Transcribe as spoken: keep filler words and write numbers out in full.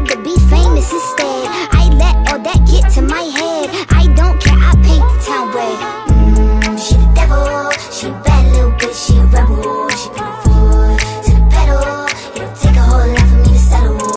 rather be famous instead. I let all that